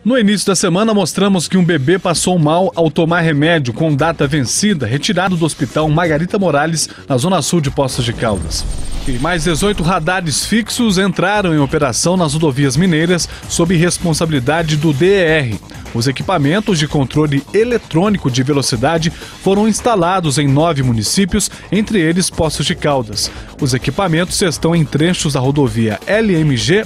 No início da semana, mostramos que um bebê passou mal ao tomar remédio com data vencida, retirado do hospital Margarita Morales, na zona sul de Poços de Caldas. E mais 18 radares fixos entraram em operação nas rodovias mineiras sob responsabilidade do DER. Os equipamentos de controle eletrônico de velocidade foram instalados em 9 municípios, entre eles Poços de Caldas. Os equipamentos estão em trechos da rodovia LMG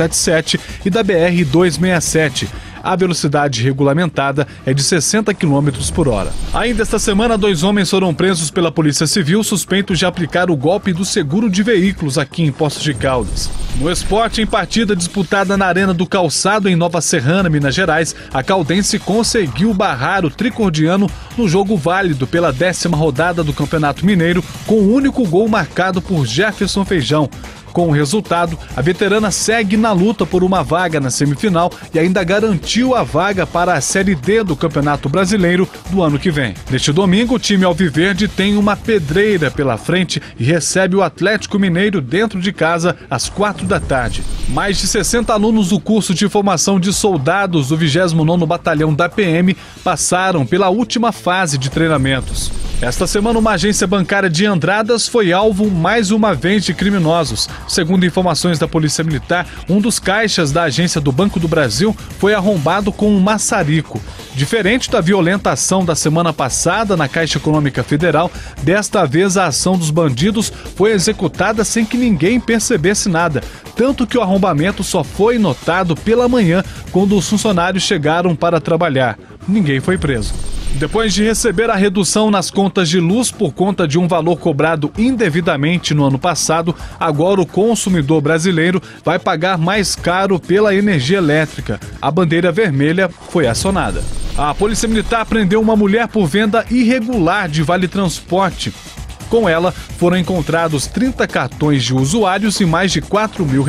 877 e da BR 267. A velocidade regulamentada é de 60 km por hora. Ainda esta semana, 2 homens foram presos pela Polícia Civil suspeitos de aplicar o golpe do seguro de veículos aqui em Poços de Caldas. No esporte, em partida disputada na Arena do Calçado, em Nova Serrana, Minas Gerais, a caldense conseguiu barrar o tricordiano no jogo válido pela 10ª rodada do Campeonato Mineiro, com o único gol marcado por Jefferson Feijão. Com o resultado, a veterana segue na luta por uma vaga na semifinal e ainda garantiu a vaga para a Série D do Campeonato Brasileiro do ano que vem. Neste domingo, o time alviverde tem uma pedreira pela frente e recebe o Atlético Mineiro dentro de casa às 4 da tarde. Mais de 60 alunos do curso de formação de soldados do 29º Batalhão da PM passaram pela última fase de treinamentos. Esta semana, uma agência bancária de Andradas foi alvo mais uma vez de criminosos. Segundo informações da Polícia Militar, um dos caixas da agência do Banco do Brasil foi arrombado com um maçarico. Diferente da violenta ação da semana passada na Caixa Econômica Federal, desta vez a ação dos bandidos foi executada sem que ninguém percebesse nada. Tanto que o arrombamento só foi notado pela manhã, quando os funcionários chegaram para trabalhar. Ninguém foi preso. Depois de receber a redução nas contas de luz por conta de um valor cobrado indevidamente no ano passado, agora o consumidor brasileiro vai pagar mais caro pela energia elétrica. A bandeira vermelha foi acionada. A Polícia Militar prendeu uma mulher por venda irregular de vale-transporte. Com ela, foram encontrados 30 cartões de usuários e mais de R$4 mil.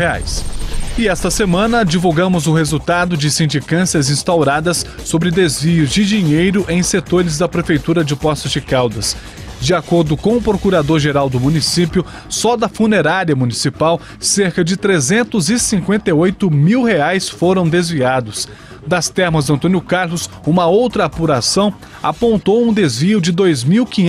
E esta semana divulgamos o resultado de sindicâncias instauradas sobre desvios de dinheiro em setores da Prefeitura de Poços de Caldas. De acordo com o procurador-geral do município, só da funerária municipal, cerca de R$358 mil foram desviados. Das termas Antônio Carlos, uma outra apuração apontou um desvio de R$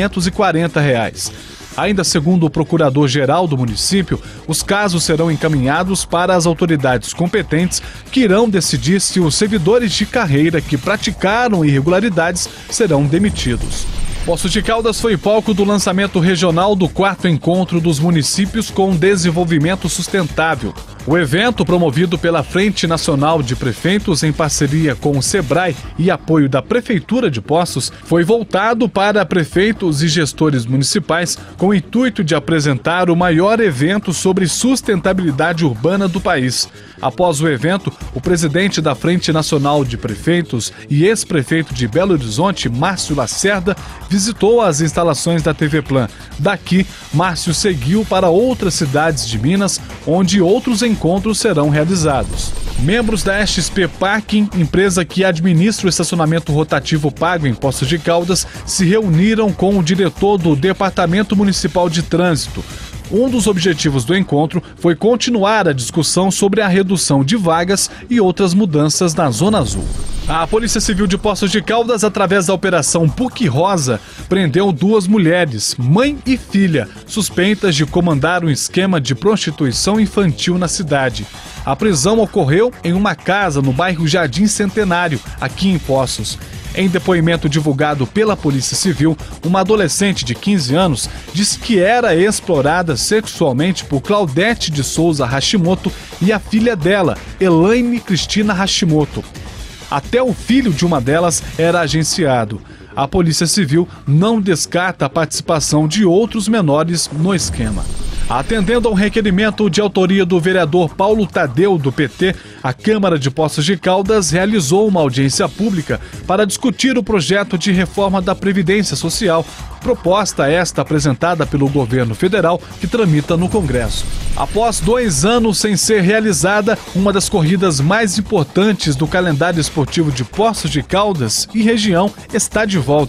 2.540. Ainda segundo o procurador-geral do município, os casos serão encaminhados para as autoridades competentes, que irão decidir se os servidores de carreira que praticaram irregularidades serão demitidos. Poços de Caldas foi palco do lançamento regional do 4º Encontro dos Municípios com Desenvolvimento Sustentável. O evento, promovido pela Frente Nacional de Prefeitos em parceria com o Sebrae e apoio da Prefeitura de Poços, foi voltado para prefeitos e gestores municipais com o intuito de apresentar o maior evento sobre sustentabilidade urbana do país. Após o evento, o presidente da Frente Nacional de Prefeitos e ex-prefeito de Belo Horizonte, Márcio Lacerda, visitou as instalações da TV Plan. Daqui, Márcio seguiu para outras cidades de Minas, onde outros encontros serão realizados. Membros da XP Parking, empresa que administra o estacionamento rotativo pago em Poços de Caldas, se reuniram com o diretor do Departamento Municipal de Trânsito. Um dos objetivos do encontro foi continuar a discussão sobre a redução de vagas e outras mudanças na Zona Azul. A Polícia Civil de Poços de Caldas, através da Operação PUC Rosa, prendeu 2 mulheres, mãe e filha, suspeitas de comandar um esquema de prostituição infantil na cidade. A prisão ocorreu em uma casa no bairro Jardim Centenário, aqui em Poços. Em depoimento divulgado pela Polícia Civil, uma adolescente de 15 anos disse que era explorada sexualmente por Claudete de Souza Hashimoto e a filha dela, Elaine Cristina Hashimoto. Até o filho de uma delas era agenciado. A Polícia Civil não descarta a participação de outros menores no esquema. Atendendo a um requerimento de autoria do vereador Paulo Tadeu, do PT, a Câmara de Poços de Caldas realizou uma audiência pública para discutir o projeto de reforma da Previdência Social, proposta esta apresentada pelo governo federal, que tramita no Congresso. Após 2 anos sem ser realizada, uma das corridas mais importantes do calendário esportivo de Poços de Caldas e região está de volta.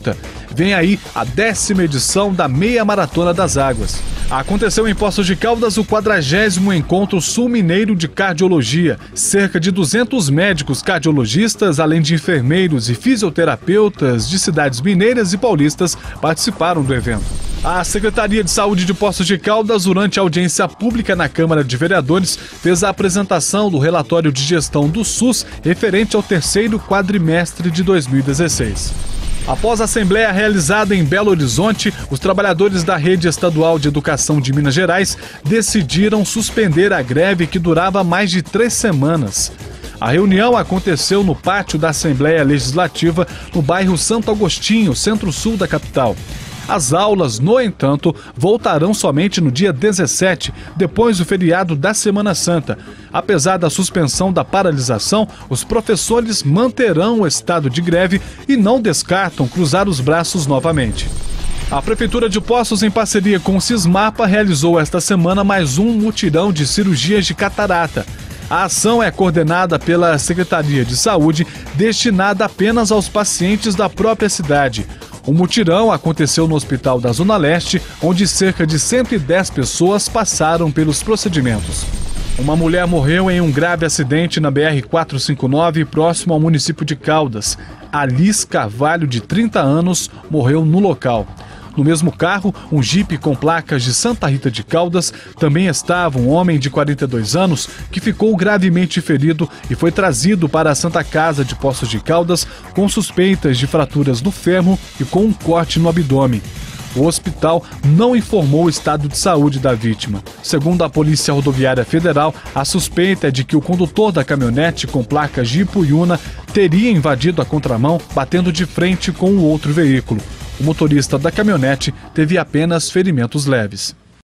Vem aí a 10ª edição da Meia Maratona das Águas. Aconteceu em Poços de Caldas o 40º Encontro Sul-Mineiro de Cardiologia. Cerca de 200 médicos cardiologistas, além de enfermeiros e fisioterapeutas de cidades mineiras e paulistas, participaram do evento. A Secretaria de Saúde de Poços de Caldas, durante a audiência pública na Câmara de Vereadores, fez a apresentação do relatório de gestão do SUS referente ao 3º quadrimestre de 2016. Após a assembleia realizada em Belo Horizonte, os trabalhadores da Rede Estadual de Educação de Minas Gerais decidiram suspender a greve que durava mais de 3 semanas. A reunião aconteceu no pátio da Assembleia Legislativa, no bairro Santo Agostinho, centro-sul da capital. As aulas, no entanto, voltarão somente no dia 17, depois do feriado da Semana Santa. Apesar da suspensão da paralisação, os professores manterão o estado de greve e não descartam cruzar os braços novamente. A Prefeitura de Poços, em parceria com o Cismapa, realizou esta semana mais um mutirão de cirurgias de catarata. A ação é coordenada pela Secretaria de Saúde, destinada apenas aos pacientes da própria cidade. O mutirão aconteceu no Hospital da Zona Leste, onde cerca de 110 pessoas passaram pelos procedimentos. Uma mulher morreu em um grave acidente na BR-459, próximo ao município de Caldas. Alice Carvalho, de 30 anos, morreu no local. No mesmo carro, um jipe com placas de Santa Rita de Caldas, também estava um homem de 42 anos que ficou gravemente ferido e foi trazido para a Santa Casa de Poços de Caldas com suspeitas de fraturas no fêmur e com um corte no abdômen. O hospital não informou o estado de saúde da vítima. Segundo a Polícia Rodoviária Federal, a suspeita é de que o condutor da caminhonete com placas de Ipuiuna teria invadido a contramão, batendo de frente com o outro veículo. O motorista da caminhonete teve apenas ferimentos leves.